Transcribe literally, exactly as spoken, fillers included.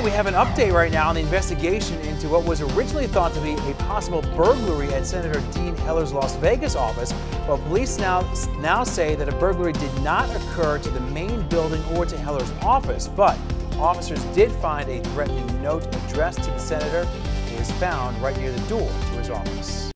we have an update right now on the investigation into what was originally thought to be a possible burglary at Senator Dean Heller's Las Vegas office. Well, police now, now say that a burglary did not occur to the main building or to Heller's office, but officers did find a threatening note addressed to the senator. It was found right near the door to his office.